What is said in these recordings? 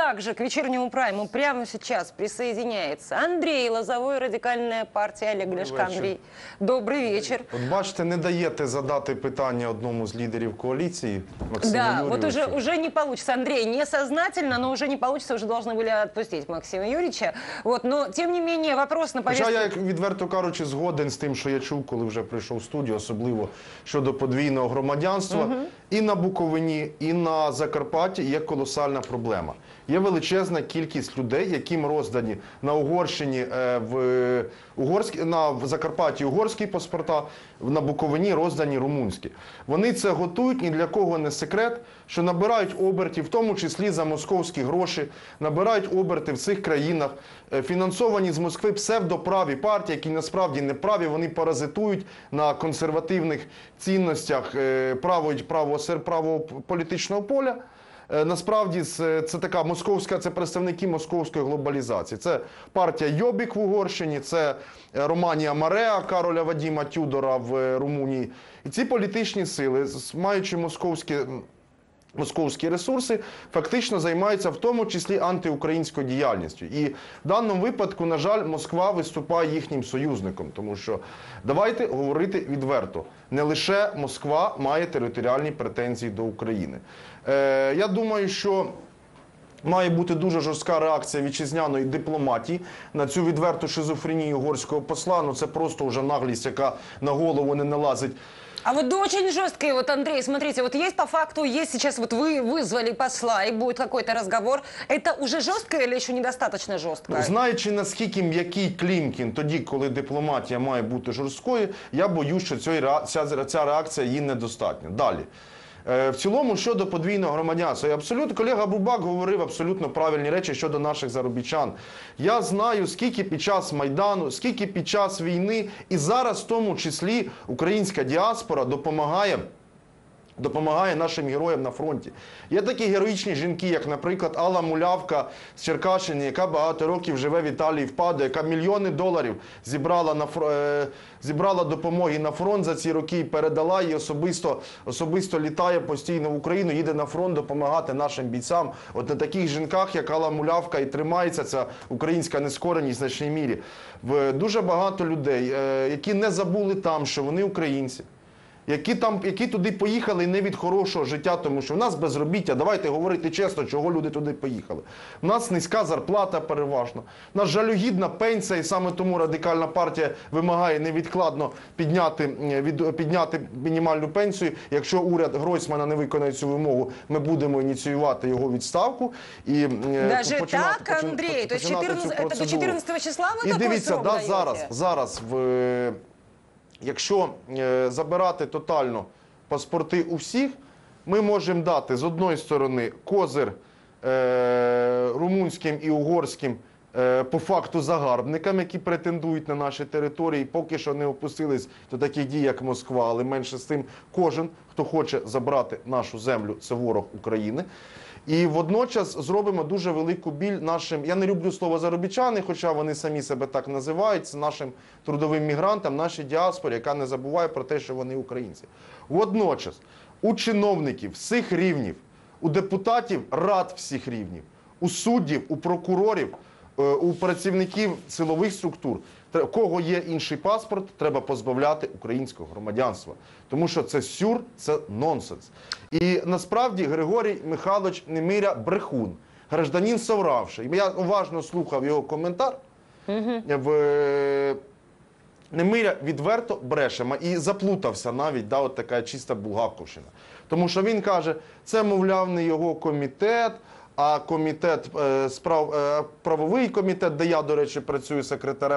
также к вечернему прайму прямо сейчас присоединяется Андрей Лозовой, радикальная партия Олега Ляшка. Андрей, добрый вечер. От бачите, не даєте задати питання одному з лідерів коаліції, Максиму Юрійовичу. Да, вот уже не получится. Андрей, несознательно, но уже не получится, уже должны были отпустить Максима Юрьевича. Вот, но, тем не менее, вопрос на повестке... Хоча я, відверто кажучи, згоден з тим, що я чув, коли вже прийшов в студію, особливо щодо подвійного громадянства. І на Буковині, і на Закарпатті є колосальна проблема. Є величезна кількість людей, яким роздані на Угорщині, в Закарпатті угорські паспорта, на Буковині роздані румунські. Вони це готують, ні для кого не секрет, що набирають оберти, в тому числі за московські гроші, набирають оберти в цих країнах, фінансовані з Москви псевдоправі партії, які насправді не праві, вони паразитують на консервативних цінностях правого політичного поля. Насправді це така московська, це представники московської глобалізації. Це партія Йобік в Угорщині, це Романія Мареа, Кароля Вадіма Тюдора в Румунії. І ці політичні сили, маючи московські ресурси, фактично займаються в тому числі антиукраїнською діяльністю. І в даному випадку, на жаль, Москва виступає їхнім союзником. Тому що, давайте говорити відверто, не лише Москва має територіальні претензії до України. Я думаю, що має бути дуже жорстка реакція вітчизняної дипломатії на цю відверту шизофренію угорського посла. Ну це просто вже наглість, яка на голову не налазить. А вот очень жесткие, вот, Андрей, смотрите, вот есть по факту, есть сейчас, вот вы вызвали посла, и будет какой-то разговор. Это уже жестко или еще недостаточно жестко? Знаючи, наскільки м'який Клімкін тоді, коли дипломатія має бути жорсткою, я боюсь, що ця реакція їй недостатня. Далі. В цілому, щодо подвійного громадянства, колега Бубак говорив абсолютно правильні речі щодо наших заробітчан. Я знаю, скільки під час Майдану, скільки під час війни, і зараз в тому числі українська діаспора допомагає нашим героям на фронті. Є такі героїчні жінки, як, наприклад, Алла Мулявка з Черкащини, яка багато років живе в Італії, в Падо, яка мільйони доларів зібрала допомоги на фронт за ці роки і передала, і особисто літає постійно в Україну, їде на фронт допомагати нашим бійцям. От на таких жінках, як Алла Мулявка, і тримається ця українська нескореність в значній мірі. Дуже багато людей, які не забули там, що вони українці, які туди поїхали не від хорошого життя, тому що в нас безробіття, давайте говорити чесно, чого люди туди поїхали. В нас низька зарплата переважно, в нас жалюгідна пенсія, і саме тому Радикальна партія вимагає невідкладно підняти мінімальну пенсію. Якщо уряд Гройсмана не виконає цю вимогу, ми будемо ініціювати його відставку. Даже так, Андрей? То есть до 14 числа ви такой срок даєте? І дивіться, зараз якщо забирати тотально паспорти у всіх, ми можемо дати з одної сторони козир румунським і угорським по факту загарбникам, які претендують на наші території, поки що не опустились до таких дій, як Москва, але менше з тим кожен, хто хоче забрати нашу землю, це ворог України. І водночас зробимо дуже велику біль нашим, я не люблю слово заробітчани, хоча вони самі себе так називають, нашим трудовим мігрантам, нашій діаспорі, яка не забуває про те, що вони українці. Водночас у чиновників всіх рівнів, у депутатів рад всіх рівнів, у суддів, у прокурорів, у працівників силових структур, у кого є інший паспорт, треба позбавляти українського громадянства. Тому що це сюр, це нонсенс. І насправді Григорій Михайлович Немиря брехун, гражданин совравший. Я уважно слухав його коментар. Немиря відверто бреше і заплутався навіть, от така чиста булгаковщина. Тому що він каже, це, мовляв, не його комітет, а комітет правовий комітет, де я, до речі, працюю секретарем,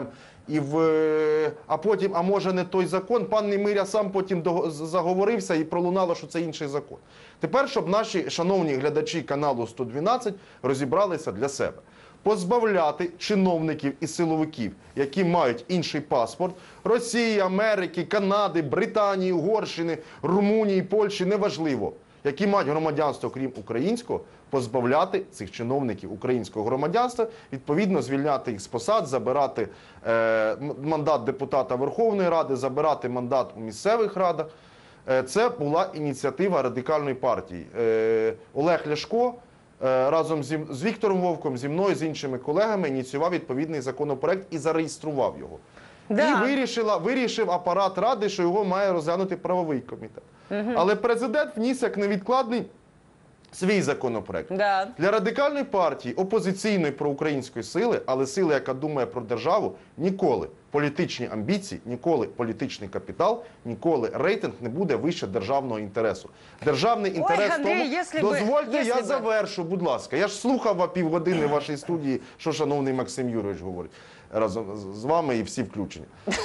а може не той закон. Пан Немиря сам потім заговорився і пролунало, що це інший закон. Тепер, щоб наші шановні глядачі каналу 112 розібралися для себе. Позбавляти чиновників і силовиків, які мають інший паспорт, Росії, Америки, Канади, Британії, Угорщини, Румунії, Польщі, неважливо, які мають громадянство, крім українського, позбавляти цих чиновників українського громадянства, відповідно звільняти їх з посад, забирати мандат депутата Верховної Ради, забирати мандат у місцевих радах. Це була ініціатива Радикальної партії. Олег Ляшко разом з Віктором Вовком, зі мною, з іншими колегами ініціював відповідний законопроект і зареєстрував його. Да. І вирішив апарат Ради, що його має розглянути правовий комітет. Але президент вніс як невідкладний свій законопроект. Да. Для Радикальної партії, опозиційної проукраїнської сили, але сили, яка думає про державу, ніколи політичні амбіції, ніколи політичний капітал, ніколи рейтинг не буде вище державного інтересу. Державний інтерес Андрій, в тому... якщо Дозвольте, я би. завершу, будь ласка. Я ж слухав півгодини в вашій студії, що шановний Максим Юрійович говорить. Разом з вами і всі включені.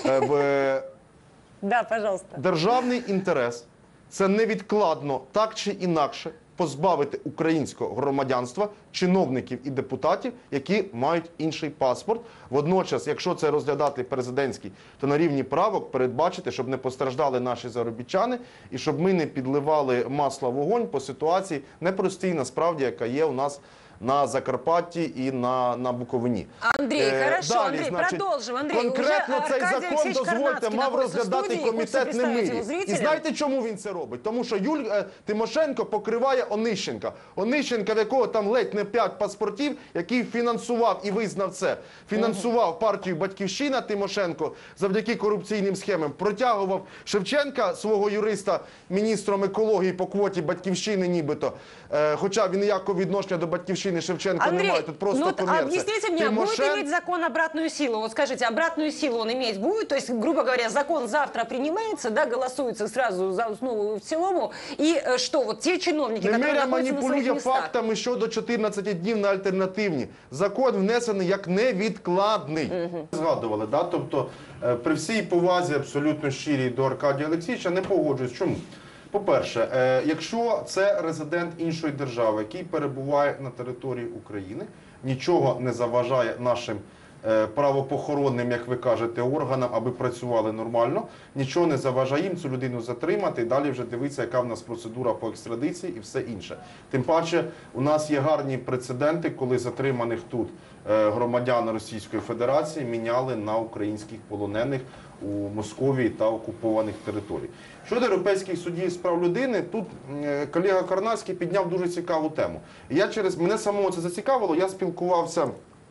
Да, пожалуйста. Державний інтерес – це невідкладно, так чи інакше, позбавити українського громадянства чиновників і депутатів, які мають інший паспорт. Водночас, якщо це розглядати президентський, то на рівні правок передбачити, щоб не постраждали наші заробітчани і щоб ми не підливали масло в вогонь по ситуації непростій, насправді, яка є у нас на Закарпатті і на Буковині. Андрій, хорошо, Далі, Андрій, значить, продовжимо. Андрій, конкретно уже цей Аркадій закон, Олексійович дозвольте, Карнацький мав знаходиться в розглядати студії. комітет Хочеться не ми. представити його І зрителям. знаєте, чому він це робить? Тому що Тимошенко покриває Онищенка. Онищенка, в якого там ледь не 5 паспортів, який фінансував і визнав це. Фінансував партію «Батьківщина» Тимошенко завдяки корупційним схемам. Протягував Шевченка, свого юриста, міністром екології по квоті «Батьківщини» нібито. Хоча він ніякого відношення до «Батьківщини» Шевченко Андрей, не має. Тут просто ну комерція. объясните мне, будет иметь закон обратную силу? Вот скажите, обратную силу он иметь будет? То есть, грубо говоря, закон завтра принимается, да, голосуется сразу за основу в целому, и что, вот те чиновники, которые Немиря находятся на своих маніпулює местах... фактами щодо 14 днів на альтернативні. Закон внесений як невідкладний. Згадували, да? Тобто при всій повазі абсолютно щирій до Аркадія Олексійовича не погоджуюсь. Чому? По-перше, якщо це резидент іншої держави, який перебуває на території України, нічого не заважає нашим правопохоронним, як ви кажете, органам, аби працювали нормально, нічого не заважає їм цю людину затримати і далі вже дивитися, яка в нас процедура по екстрадиції і все інше. Тим паче, у нас є гарні прецеденти, коли затриманих тут громадян Російської Федерації міняли на українських полонених у Московії та окупованих територій. Щодо Європейських судів з прав людини, тут колега Карнацький підняв дуже цікаву тему. І мене самого це зацікавило, я спілкувався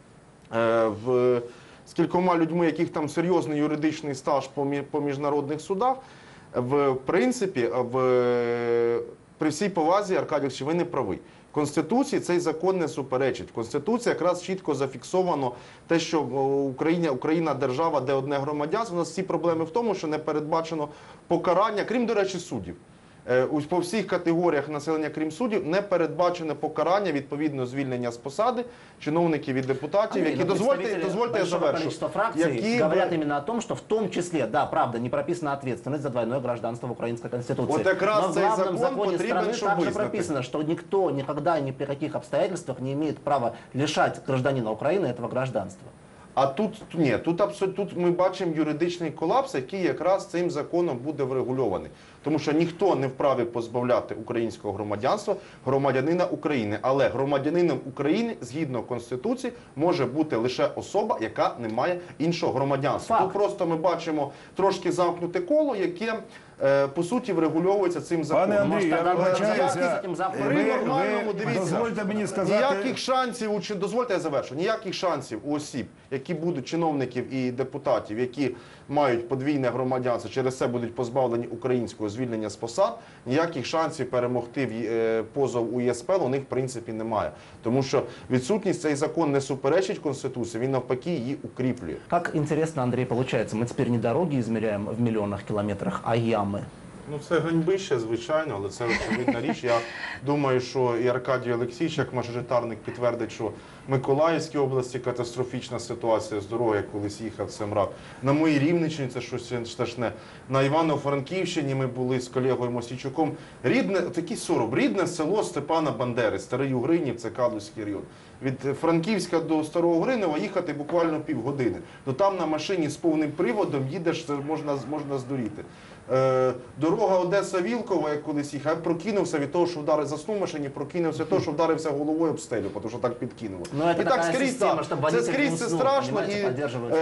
з кількома людьми, яких там серйозний юридичний стаж по міжнародних судах. В принципі, при всій повазі, Аркадій Олексійович, ви не правий. Конституції цей закон не суперечить. В Конституції якраз чітко зафіксовано те, що Україна держава, де одне громадянство. У нас всі проблеми в тому, що не передбачено покарання, крім, до речі, суддів. По всіх категоріях населення, крім суддів, не передбачене покарання, відповідно звільнення з посади чиновників і депутатів, які, дозвольте я завершу. Количество фракций говорят именно о том, что в том числе, да, правда, не прописана ответственность за двойное гражданство в украинской конституции. Вот как раз но в цей главном закон законе потребен, страны чтобы также вызнать. прописано, что никто никогда ни при каких обстоятельствах не имеет права лишать гражданина Украины этого гражданства. А тут ні, тут ми бачимо юридичний колапс, який якраз цим законом буде врегульований. Тому що ніхто не вправі позбавляти українського громадянства громадянина України. Але громадянином України, згідно Конституції, може бути лише особа, яка не має іншого громадянства. Факт. Тут просто ми бачимо трошки замкнуте коло, яке, по суті, врегульовується цим законом. Пане Андрію, я Можна вибачаюся. При нормальному, дивіться, дозвольте мені сказати... ніяких шансів, дозвольте я завершу, ніяких шансів у осіб, які будуть чиновників і депутатів, які мають подвійне громадянство, через це будуть позбавлені українського звільнення з посад, ніяких шансів перемогти позов у ЄСПЛ у них в принципі немає. Тому що відсутність цей закон не суперечить Конституції, він навпаки її укріплює. Как интересно, Андрей, получается, мы теперь не дороги измеряем в миллионах километрах, а ямы. Ну, це ганьбище, звичайно, але це очевидна річ. Я думаю, що і Аркадій Олексійович, як мажоритарник, підтвердить, що в Миколаївській області катастрофічна ситуація з дорогою, я колись їхав, це мрак. На моїй Рівненщині це щось страшне. На Івано-Франківщині ми були з колегою Мосійчуком. Такий сором, рідне село Степана Бандери, Старий Угринів, це Калузький район. Від Франківська до Старого Гринева їхати буквально півгодини. Ну там на машині з повним приводом їдеш, це можна здуріти. Дорога Одеса-Вілкова, як колись їхав, я прокинувся від того, що вдарив, заснув в машині, прокинувся від того, що вдарився головою об стелю, тому що так підкинуло. Ну, це і так така скрізь, система, щоб водитель це скрізь не це уснув, страшно. понімаєте, І, підтримують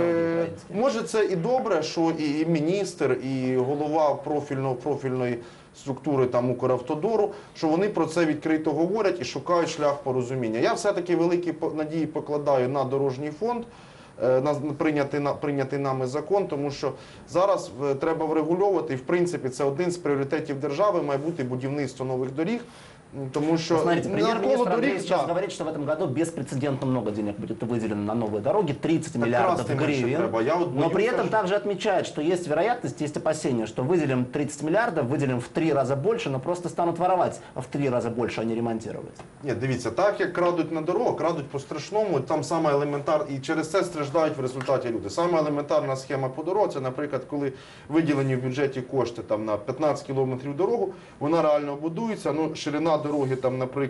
українські. може це і добре, що і міністр, і голова профільної структури там Укравтодору, що вони про це відкрито говорять і шукають шлях порозуміння. Я все-таки великі надії покладаю на дорожній фонд, на прийнятий нами закон, тому що зараз треба врегульовувати, і в принципі це один з пріоритетів держави, має бути будівництво нових доріг. Тому що Смотрите, премьер-министр Андрей сейчас да. говорит, что в этом году беспрецедентно много денег будет выделено на новые дороги, 30 миллиардов красный меньше гривен. треба. Я вот Но при боюсь, этом что- также отмечает, что есть вероятность, есть опасения, что выделим 30 миллиардов, выделим в 3 раза больше, но просто станут воровать в 3 раза больше, а не ремонтировать. Ні, дивіться, так як крадуть на дорогах, крадуть по-страшному, там саме елементар, і через це страждають в результаті люди. Саме елементарна схема по дорозі, це, наприклад, коли виділені в бюджеті кошти там, на 15 кілометрів дорогу, вона реально будується, ну, ширина дороги, там, наприклад,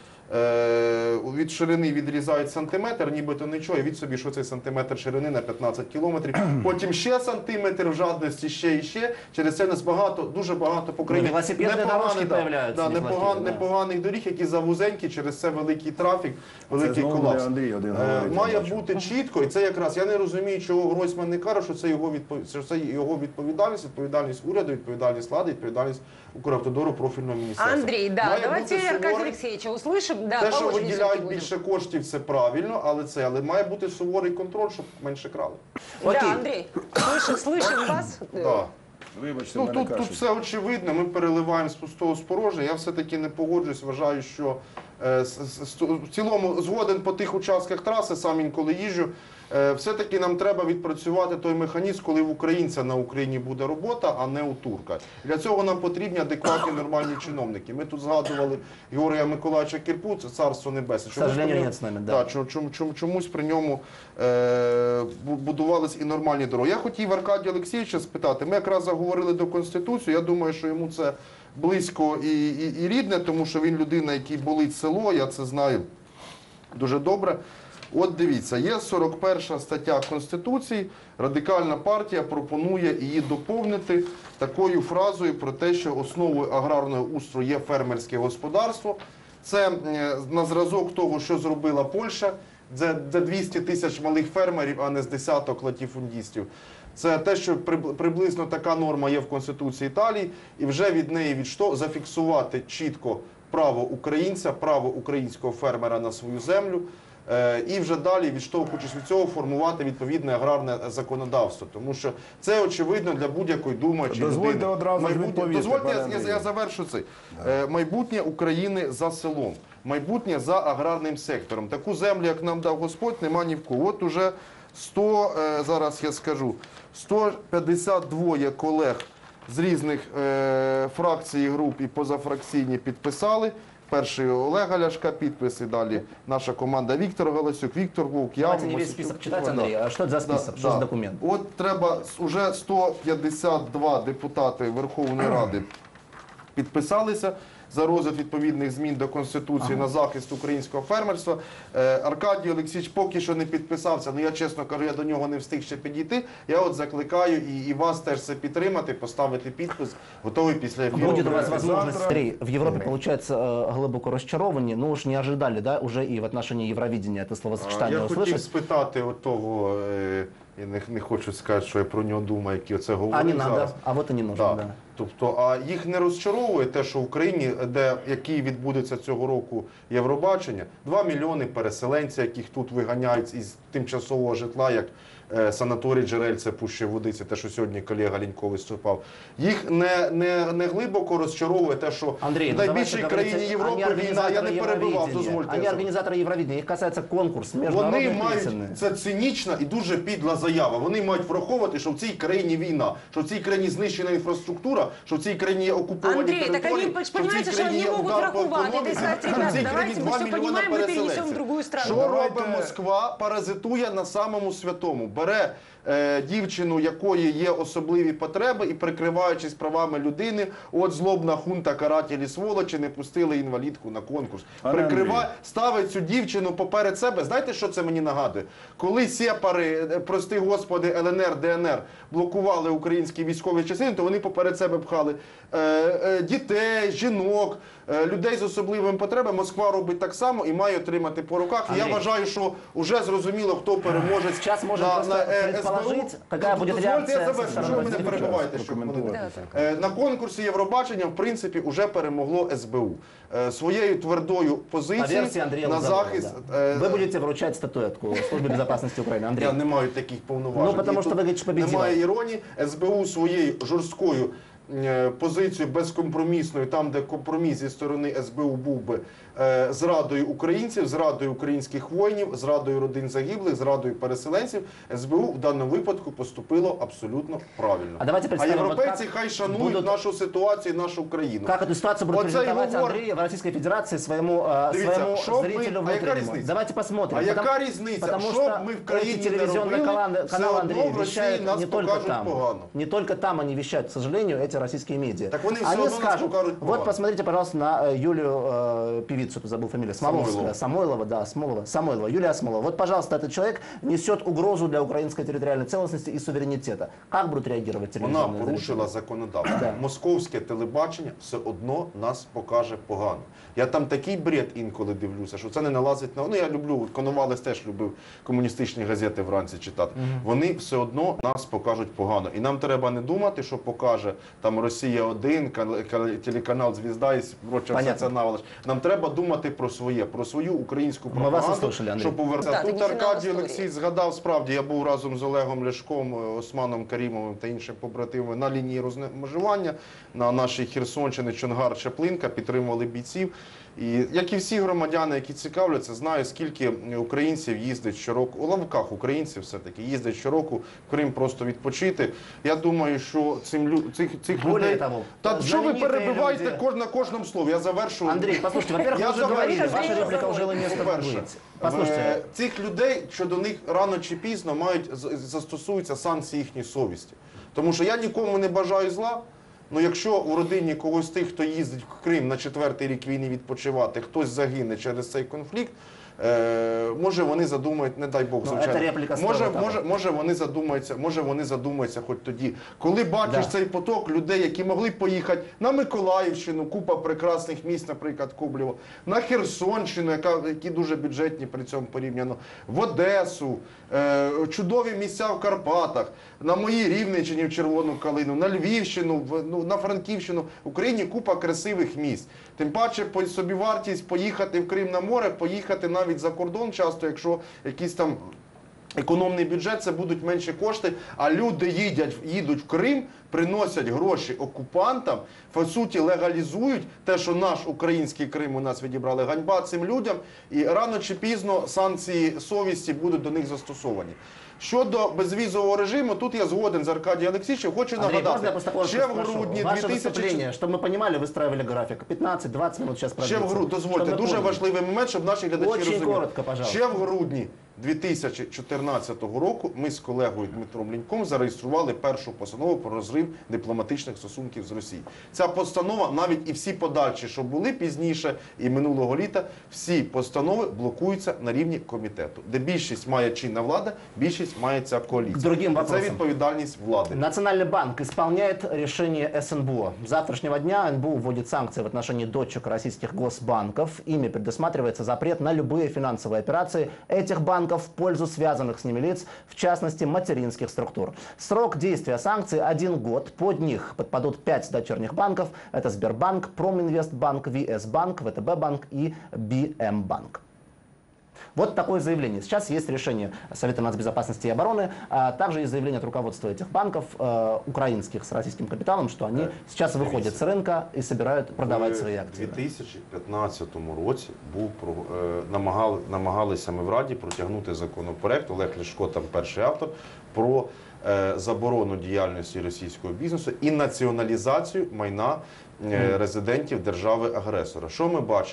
від ширини відрізають сантиметр, нібито нічого, і від собі, що цей сантиметр ширини на 15 кілометрів. Потім ще сантиметр в жадності, ще і ще. Через це у нас дуже багато по країні велосипедні дорожки появляються неплохі, непоганих доріг, які завузенькі, через це великий трафік, великий знову колапс. буде Андрій один говорить, я Має бачу. бути чітко, і це якраз, я не розумію, чого Гройсман не каже, що це його відповідальність, відповідальність уряду, відповідальність влади, відповідальність Укравтодору, профільного міністерства. Андрей, да, Має давайте бути Аркадия суворий- Алексеевича услышим. Да, те, по що очереди виділяють всё-таки більше коштів, це правильно, але має бути суворий контроль, щоб менше крали. будем. Окей. Да, Андрей, слышим вас. Да. Вибачте, Ну, мене тут кашель. все очевидно, ми переливаємо з пустого в порожнє. Я все-таки не погоджуюсь, вважаю, що в цілому згоден по тих участках траси, сам інколи їжджу. Все-таки нам треба відпрацювати той механізм, коли в українця на Україні буде робота, а не у турка. Для цього нам потрібні адекватні нормальні чиновники. Ми тут згадували Георгія Миколаївича Кирпу, це царство небесне. К сожалению, при ньому- нет с нами, да. чомусь при ньому будувались і нормальні дороги. Я хотів Аркадія Олексійовича спитати, ми якраз заговорили до Конституції, я думаю, що йому це близько і рідне, тому що він людина, який болить село, я це знаю дуже добре. От дивіться, є 41 стаття Конституції, Радикальна партія пропонує її доповнити такою фразою про те, що основою аграрного устрою є фермерське господарство. Це на зразок того, що зробила Польща, де 200 тисяч малих фермерів, а не з десяток латифундістів. Це те, що приблизно така норма є в Конституції Італії, і вже від неї зафіксувати чітко право українця, право українського фермера на свою землю. І вже далі, відштовхуючись від цього, формувати відповідне аграрне законодавство. Тому що це очевидно для будь-якої думаючої людини. Дозвольте одразу ж відповісти, Дозвольте, пане я Андрію. завершу це. Майбутнє України за селом, майбутнє за аграрним сектором. Таку землю, як нам дав Господь, нема ні в кого. От уже 152 колег з різних фракцій і груп і позафракційні підписали. Перший Олега Ляшка підписи, далі наша команда Віктор Галасюк, Віктор Вовк, я. Давайте не весь список читать, Андрей. А что это за список? Что за документ? От треба уже 152 депутати Верховної Ради підписалися за розгляд відповідних змін до Конституції на захист українського фермерства. Аркадій Олексійович поки що не підписався, але я чесно кажу, я до нього не встиг ще підійти. Я от закликаю і вас теж це підтримати, поставити підпис, готовий після ефіру. Будет у вас возможность, Завтра- Андрей, в Европе, получается, глубоко разочарованные, но уж не ожидали, да, уже и в отношении Евровидения это Я словосочетание хотів услышать. спитати отого, я не хочу сказати, що я про нього думаю, який оце говорить А не надо, зараз. а вот и не нужно, Так. да. Тобто, а їх не розчаровує те, що в Україні, який відбудеться цього року Євробачення, 2 мільйони переселенців, яких тут виганяють із тимчасового житла, як санаторій Джерельце, Пуща Водиці, те, що сьогодні колега Лінько виступав. Їх не глибоко розчаровує те, що Андрей, в ну найбільшій давайте країні говорить, Європи они війна, я не организаторы перебивав, Евровидения. дозвольте. Они я организаторы Евровидения, их касается конкурс, Вони международные мають, песенные. це цинічна і дуже підла заява. Вони мають враховувати, що в цій країні війна, що в цій країні знищена інфраструктура, що в цій країні є окуповані Андрей, так території, они, що в цій понимаете, что країні они є могут удар по враховать. економіці, Это сказать, що в ребята, цій давайте країні мы 2 все мільйона понимаем, мы перенесем в переселенців. другую страну. Що Давайте- робить Москва? Паразитує на самому святому. Бере дівчину, якої є особливі потреби, і прикриваючись правами людини, от злобна хунта карателі сволочі не пустили інвалідку на конкурс. Пане Ставить цю дівчину поперед себе. Знаєте, що це мені нагадує? Коли сепари, прости господи, ЛНР, ДНР блокували українські військові частини, то вони поперед себе пхали дітей, жінок, людей з особливими потребами. Москва робить так само і має отримати по руках. І я вважаю, що вже зрозуміло, хто переможе Сейчас можно просто предположить, какая будет Дозвольте, я реакция со завершу, що стороны ви не перебиваєте. На конкурсі Євробачення, в принципі, вже перемогло СБУ. Своєю твердою По позицією версии Андрея на Лозового, захист... да. Вы будете вручать статуэтку Службе безопасности Украины, Андрей. Я не маю таких повноважень. Ну, потому І що тут ви говорите, що победила. немає іронії. СБУ своєю жорсткою позицією безкомпромісною, там, де компроміс зі сторони СБУ був би зрадою українців, зрадою українських воїнів, зрадою родин загиблих, зрадою переселенців, СБУ в даному випадку поступило абсолютно правильно. А давайте представим, європейці вот хай шанують будут... нашу ситуацію, нашу країну. Как эту ситуацию будет Оце й презентовать говор- Андрей в Российской Федерации своему, Дивіться, своему що ми- зрителю а яка внутреннему? різниця? Давайте посмотрим. А яка різниця? Потому Що что б ми в эти країні не телевизионные робили, каналы все одно Андрея в Росії вещают нас не только покажуть там. погано. Не только там они вещают, к сожалению, эти российские медиа. Так вони все Они одно нас скажут, покажуть погано. вот посмотрите, пожалуйста, на Юлию, певицу, ты забыл фамилию, Смоловская. Самойлова, да, Самойлова, Юлия Смолова. Вот, пожалуйста, этот человек несет угрозу для украинской территориальной целостности и суверенитета. Как будут реагировать Вона телевизионные порушила зрители? законодавство. Да. Московське телебачення все одно нас покаже погано. Я там такий бред інколи дивлюся, що це не налазить на... Ну, я люблю, Коновалець теж любив комуністичні газети вранці читати. Вони все одно нас покажуть погано. І нам треба не думати, що покаже там Росія-1, телеканал «Звізда» і проче все Понятно. це навалиш. Нам треба думати про своє, про свою українську Ми вас пропаганду, услышали, Андрій. щоб повернутися. Так, Тут тоді фінал Аркадій історії. Олексій згадав, справді, я був разом з Олегом Ляшком, Османом Карімовим та іншими побратимами на лінії розмежування на нашій Херсонщині, Чонгар, Чаплинка, підтримували бійців. І як і всі громадяни, які цікавляться, знаю, скільки українців їздить щороку, у лавках українців все-таки їздять щороку в Крим просто відпочити. Я думаю, що цих Более людей... того, Та що ви знаменитые перебиваєте люди- на кожному слові? Я завершу. Андрей, послушайте, во-первых, Я вы уже говорили, завершу. ваша реплика уже имела место По-перше, быть. Послушайте, цих людей, що до них рано чи пізно застосуються санкції їхньої совісті. Тому що я нікому не бажаю зла, але якщо у родині когось з тих, хто їздить в Крим на 4-й рік війни відпочивати, хтось загине через цей конфлікт, може вони задумають, не дай Бог, Ну, звичайно. це репліка справа, так. Може вони задумаються хоч тоді. Коли бачиш Да. цей поток людей, які могли б поїхати на Миколаївщину, купа прекрасних місць, наприклад, Коблєво, на Херсонщину, які дуже бюджетні при цьому порівняно, в Одесу, чудові місця в Карпатах, на моїй Рівненщині в Червону Калину, на Львівщину, на Франківщину, в Україні купа красивих місць. Тим паче собівартість поїхати в Крим на море, поїхати навіть за кордон часто, якщо якісь там економний бюджет, це будуть менші кошти, а люди їдуть в Крим, приносять гроші окупантам, по суті легалізують те, що наш український Крим у нас відібрали. Ганьба цим людям, і рано чи пізно санкції совісті будуть до них застосовані. Щодо безвізового режиму, тут я згоден з Аркадієм Олексійовичем. Хочу Андрей, можно я нагадати, просто коротко ще в спрошу? грудні Ваше 2000... выступление, чтобы мы понимали, выстраивали график. 15-20 минут сейчас Ще продлится. в грудні, дозвольте, Чтобы мы дуже поняли. важливий момент, щоб наші глядачі Очень розуміли. коротко, пожалуйста. Ще в грудні 2014 року ми з колегою Дмитром Ліньком зареєстрували першу постанову про розрив дипломатичних стосунків з Росією. Ця постанова, навіть і всі подальші, що були пізніше і минулого літа, всі постанови блокуються на рівні комітету, де більшість має чинна влада, більшість має ця коаліція. К другим І це вопросам. відповідальність влади. Национальный банк исполняет решение СНБО. С завтрашнего дня НБУ вводит санкции в отношении дочек российских госбанков. Ими предусматривается запрет на любые финансовые операции этих банков в пользу связанных с ними лиц, в частности материнских структур. Срок действия санкций 1 год. Под них подпадут 5 дочерних банков. Это Сбербанк, Проминвестбанк, ВС Банк, ВТБ Банк и БМ Банк. Вот такое заявление. Сейчас есть решение Совета нацбезопасности и обороны, а также есть заявление от руководства этих банков, украинских с российским капиталом, что они сейчас выходят с рынка и собирают продавать свои У акции. 2015 році намагалися ми в Раді протягнути законопроект, Олег Ляшко там перший автор, про заборону діяльності російського бізнесу і націоналізацію майна резидентів держави-агресора. Що ми бачимо?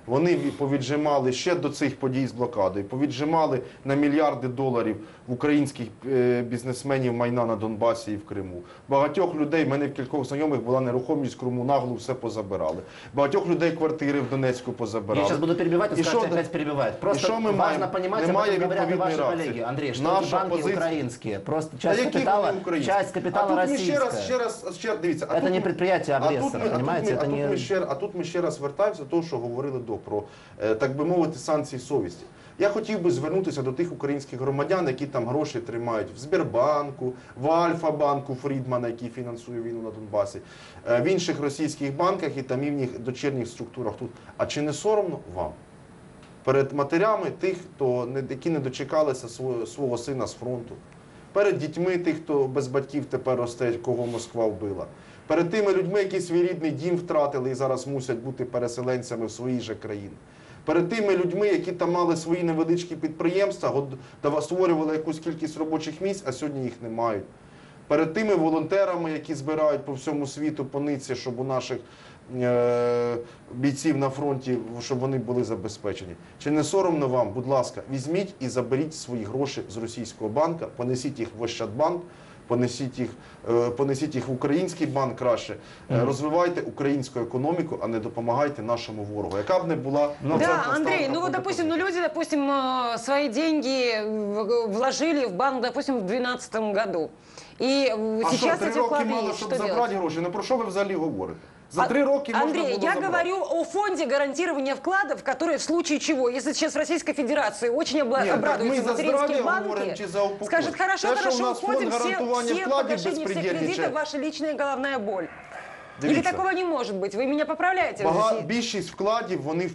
Вони повіджимали ще до цих подій з блокадою, повіджимали на мільярди доларів в українських бізнесменів майна на Донбасі і в Криму. Багатьох людей, в мене в кількох знайомих була нерухомість в Криму, нагло все позабирали. Багатьох людей квартири в Донецьку позабирали. Я сейчас буду перебивать, и скажете, що- опять перебивает. Просто що ми важно маємо? понимать, об Немає этом говорят и ваши відповідної коллеги. реакції. Андрей, что Наша эти банки позиція- украинские. Просто Та часть які капитала, вони українські? часть капитала а тут ми российская. ще раз, дивіться. Це не підприємство агресора, понимаете? А тут ми ще раз вертаємося до того, що говорили про, так би мовити, санкції совісті. Я хотів би звернутися до тих українських громадян, які там гроші тримають в Сбербанку, в Альфа-банку Фрідмана, який фінансує війну на Донбасі, в інших російських банках і там їхніх дочірніх структурах тут. А чи не соромно вам? Перед матерями тих, які не дочекалися свого сина з фронту, перед дітьми тих, хто без батьків тепер росте, кого Москва вбила, перед тими людьми, які свій рідний дім втратили і зараз мусять бути переселенцями в своїй же країні, перед тими людьми, які там мали свої невеличкі підприємства, створювали якусь кількість робочих місць, а сьогодні їх не мають. Перед тими волонтерами, які збирають по всьому світу пониці, щоб у наших бійців на фронті, щоб вони були забезпечені. Чи не соромно вам, будь ласка, візьміть і заберіть свої гроші з російського банка, понесіть їх в Ощадбанк, понесіть їх в український банк краще, розвивайте українську економіку, а не допомагайте нашому ворогу. Яка б не була... Да, Андрей, ну вот, допустим, люди, допустим, свои деньги вложили в банк, допустим, в 2012 году. И А що, сейчас 3 эти роки вклады мало, есть, щоб что делать? забрати гроші? Ну про що ви взагалі говорите? За 3 роки можна Андрей, було я забрати. говорю о фонде гарантирования вкладов, который в случае чего, если сейчас в Российской Федерации очень обрадуются мы за материнские здравие банки, говорим, чи за упокой? скажет, хорошо, Те, що у хорошо, нас фонд уходим, гарантування все вкладів погашение всех безпредельничає. кредитов, ваша личная головная боль. Дивіться. Или такого не может быть? Вы меня поправляете? Більшість вкладів, вони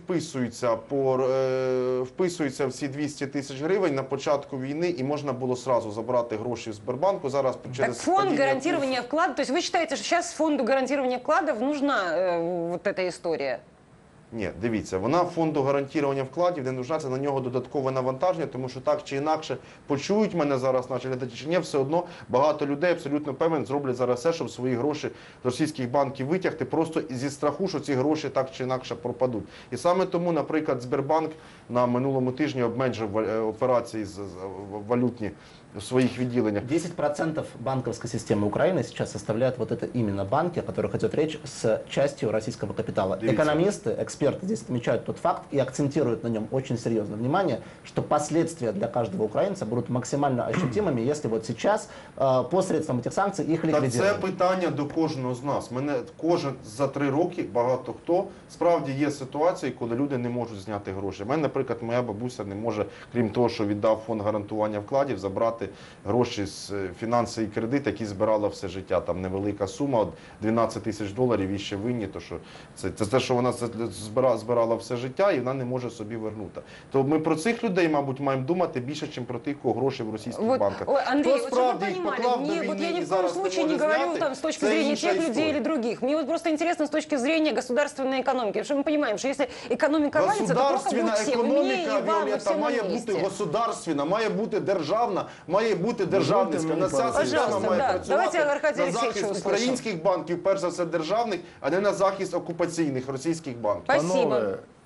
вписуються в ці 200 тисяч гривень на початку війни, і можна було сразу забрати гроші в Сбербанку. Зараз Так через фонд падіння гарантирования вкладов, то есть вы считаете, что сейчас фонду гарантирования вкладов нужна вот эта история? Ні, дивіться, вона фонду гарантування вкладів не нужна, це на нього додаткове навантаження, тому що так чи інакше почують мене зараз наші глядачі чи ні, все одно багато людей, абсолютно певен, зроблять зараз все, щоб свої гроші з російських банків витягти, просто зі страху, що ці гроші так чи інакше пропадуть. І саме тому, наприклад, Сбербанк на минулому тижні обмежив операції валютні в своих відділеннях. 10% банковской системы Украины сейчас составляют вот это именно банки, о которых идет речь, с частью российского капитала. Дивіться. Экономисты, эксперты здесь отмечают тот факт и акцентируют на нем очень серьезное внимание, что последствия для каждого украинца будут максимально ощутимыми, если вот сейчас посредством этих санкций их Так це ликвидировать. питання до кожного з нас. Кожен за 3 роки, багато хто, справді є ситуації, коли люди не можуть зняти гроші. У мене, наприклад, моя бабуся не може, крім того, що віддав фонд гарантування вкладів, забрати гроші з фінанси і кредит, які збирала все життя. Там невелика сума, от 12 тисяч доларів і ще винні, то що це те, що вона збирала все життя, і вона не може собі вернути. То ми про цих людей, мабуть, маємо думати більше, ніж про тих, кого гроші в російських банках. Ой, Андрей, Хто вот чтобы справді вы їх понимали, поклав до вот я війни ни і в коем зараз не случае не може говорю зняти, там, с точки це зрения інша тех людей історія. или других. Мне вот просто интересно с точки зрения государственной экономики. Потому что мы понимаем, что если экономика валится, то плохо Государственна будет всем. И мне, и економіка, вам, и Віолетта, всем має вместе. бути государственна, має бути державна, має бути державницька. мені, Вся система пожалуйста, має да. працювати Давайте Аркадія на Олексійовича захист услышимо. українських банків, перш за все державних, а не на захист окупаційних російських банків. Спасибо. Панове,